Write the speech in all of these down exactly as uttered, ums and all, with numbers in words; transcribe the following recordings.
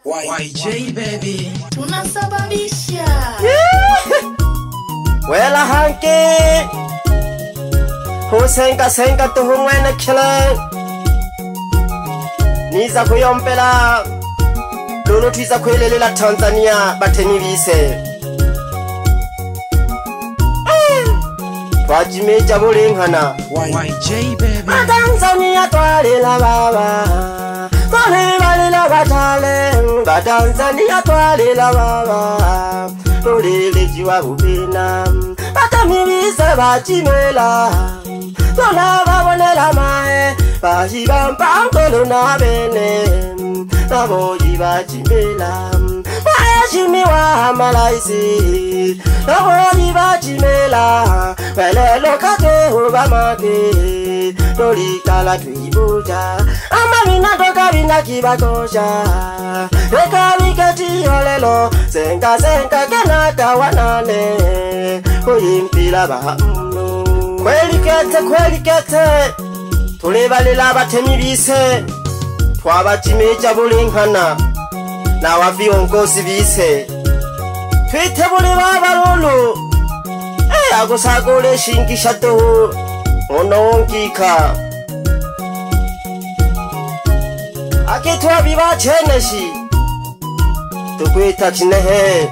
Y J baby tunasababisha wela hanke husenga senga tuhumwene kile niza kuyompela lolo twiza kwelelela Tanzania bateni bise twajimeja bulinkana Y J baby Tanzania twalela baba tole balela batale Tanzania twalela baba tole jiwa bubina batamibise bajimela tona babonela mae bajibampango na bene nabo jibajimela Jimiwa malaisi nabo jibajimela welelo kate ubamake toli kala tuibuja amamina toka bina kibakosha eka wiketi olelo senga senga kenata wanane kuyimpila bahamno kweli kete kweli kete tulebalela batemi bise twabajimeja bulinkana na waviongozi bise twitebule babalolo eh agusagole shingisha to onongika akitwa biba cheneshi tukwita kinehe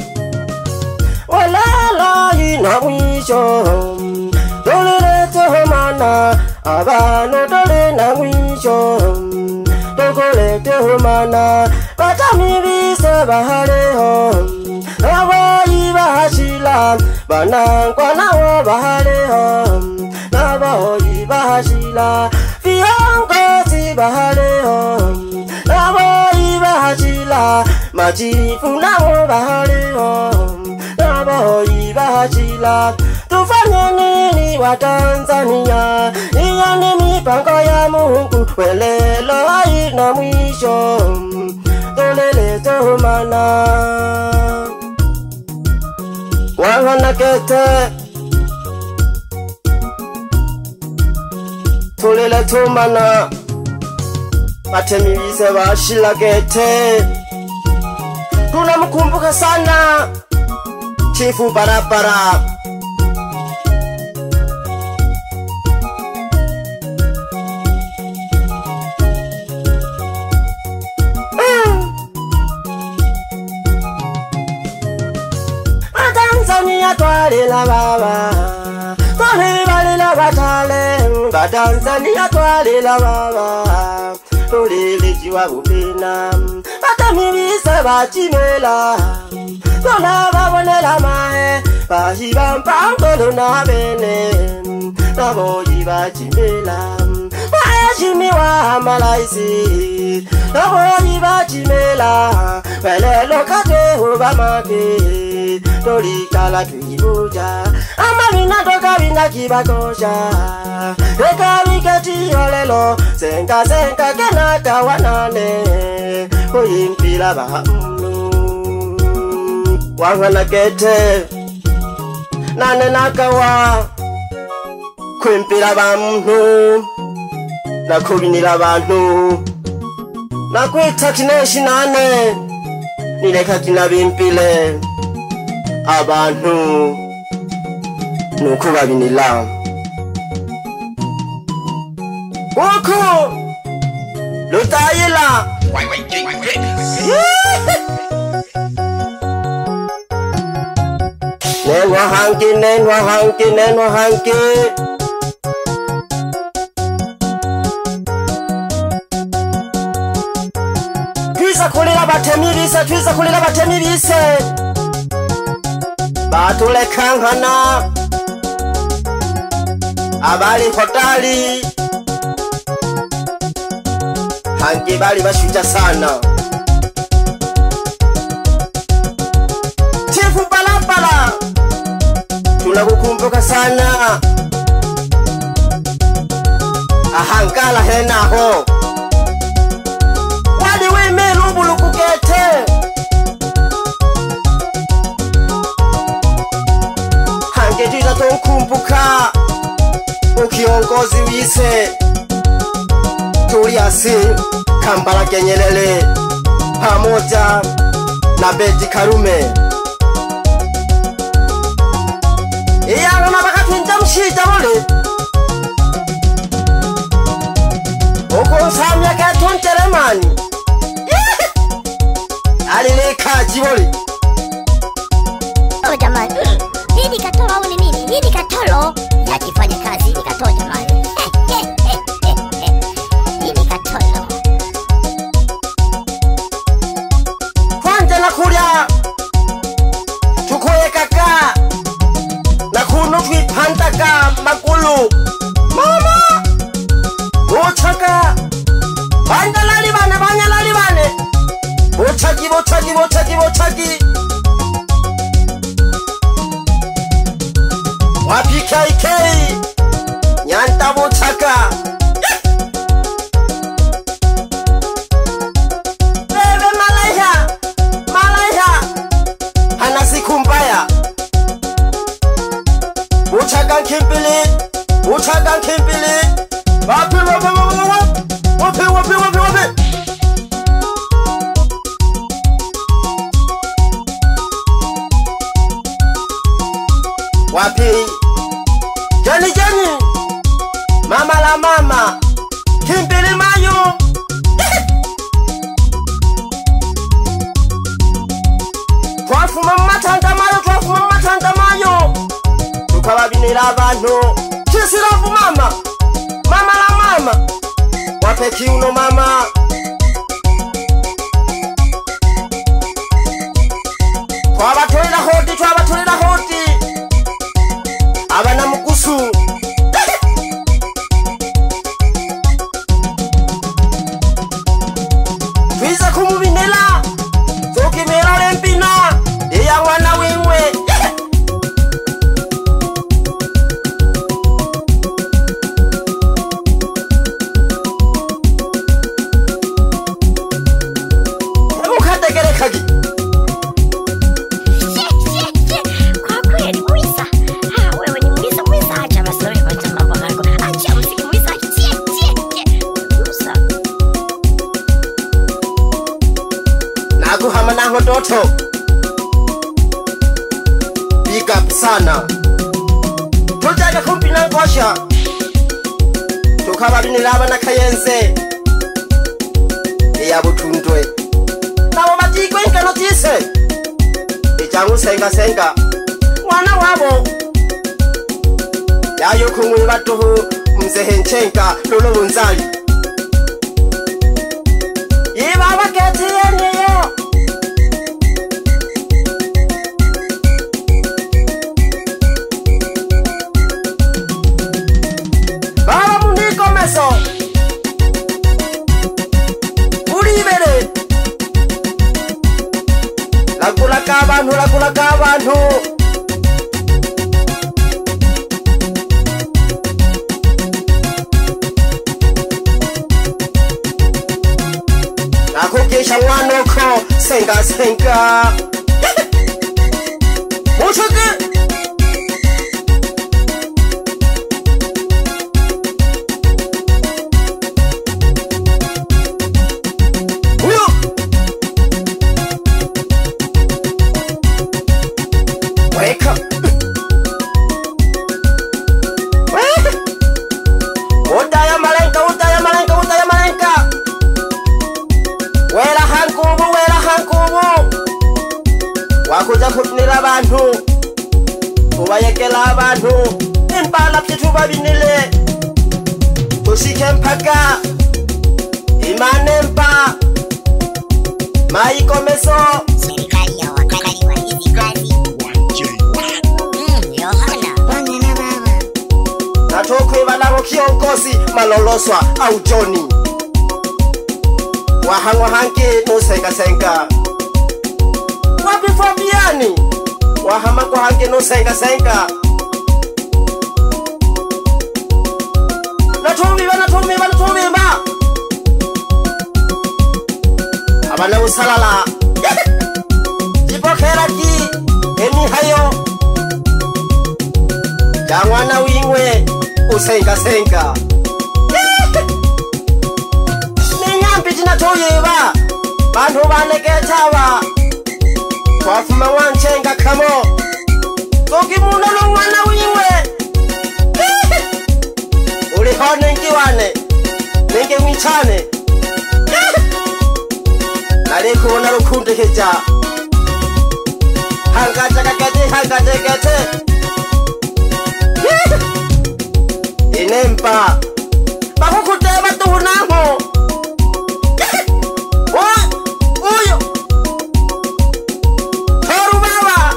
walala ina mwisho dole tohomana abano dole na mwisho dole tohomana batamibise bahaleho abayi bahashila banangwa nawo bahaleho nabayi bahashila viongozi bahaleho nabayi bahashila majifu nawo bahaleho nabayi bahashila tufanye nini wa Tanzania iyo ni mipango ya Mungu welelo haina mwisho tolele tomana wangana kete tolele tomana batemibise bashila kete tunamkumbuka sana Chifu Barabara Tanzania twalela baba tole balela batale Tanzania twalela baba tole jiwa bubina batamibise bajimela tona babonela mae bajibampango na bene nabo jibajimela Jimiwa malaisi nabo jibajimela welelo kate ubamake toli kala tuibuja amamina toka bina kibakosha eka wiketi olelo senga senga kenata wanane kuyimpila bahamno wangana kete nane nakawa kwimpila bamuntu nakubinira abantu nakwita kineshi nane nireka kinabimpile abantu nukubabinila wako lutayila Y J baby nenwa hanki nenwa hanki nenwa hanki twiza kulila batemibise twiza kulila batemibise batulekankana abali hotali hangi bali bashuja sana Chifu Barabara tunakukumbuka sana ahankala henaho wali weme lubulu kukete hange tuiza tonkumbuka ukiongozi wise Julius Kambala Kenyelele pamoja na Beti Karume. Iyalo nabakatinja mshita mole Oko samya katontere mani Alileka jiboli. Oh jamani, hii ni katolo au ni nini? Hii ni katolo yakifanya kazi ni katolo jamani. Hii ni katolo. Kwanja na kulia tukoye kaka na kuno twipantaka makulu mama ochaka banda lali bana banya lali bane ochaki ochaki ochaki ochaki wapi kai kai nyanta ochaka bebe malaya malaya hana siku mbaya ochaka kimpili ochaka kimpili wapi wapi wapi wapi wapi wapi wapi jani jani mama la mama kimpili mayo twafuma matanda mayo twafuma matanda mayo tukababinira abantu kisiravu mama mama la mama wape kiuno mama twabatolera hodi twabatolera hodi abana mukusu twiza kumubinela zokimera lempina iya mwana wimwe emukategerekagi Hama nango doto big up sana tujaga kumpi na ngosha tukababinira abana kayenze eyabo tundwe nabo batigwe ingano tise ecyangu senga senga mwana wabo yayo kumwe batuhu mzehe nchenka lolo bunzali yibaba ketiyeniyo Ulibere Lakula kabantu lakula kabantu Nakukisha mwanoko senga senga Mushuki Udaya malenka, udaya malenka, udaya malenka. Wela hankubu, wela hankubu. Wakuja kutunira abantu ubayekela abantu impala pyetu babinile tushike mpaka imane mpa maikomeso serikali ya wakanaliwa hizi kazi natokwe balabo kiongozi maloloswa au Johnny wahangwa hanke no senga senga wapi Fabiani wahama kwa hanke no senga senga natumi bana natumi bana natumi ba abana usalala jipokera ki eni hayo jangwana wingwe usenga senga ninyambi tinatoyeba bantu banegetawa twafuma wanchenga kamo tukimuna n'umwana wiwe uriho ningiwane ninge mwicane ariko ubona rukundekeja hangaje kagete hangaje gete inempa bakukuteba tuhunanko uyo torubaba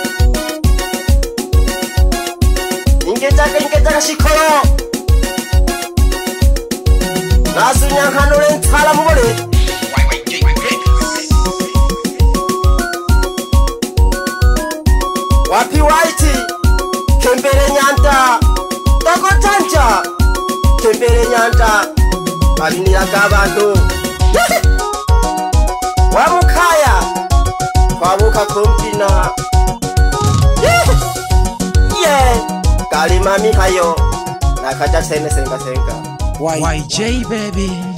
ingejaka ingejaka shikoro nasunyankanure nsala mubole wapi waiti kembere nyanta toko tanja kembere nyanta aliniraga abantu wamukaya twabuka kumbyina ye kali mami hayo nakaja sene senga senga Y J baby.